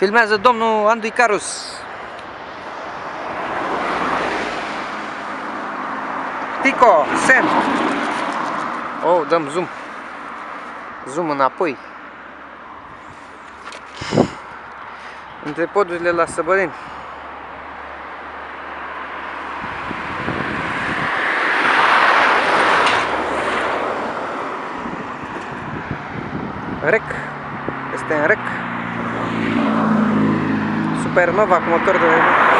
Filmează domnul Andu Icarus. Tico, Sam. Oh, dăm zoom. Zoom înapoi. Între podurile la Săbăreni. Rec. Este în rec. Supernova cu motor de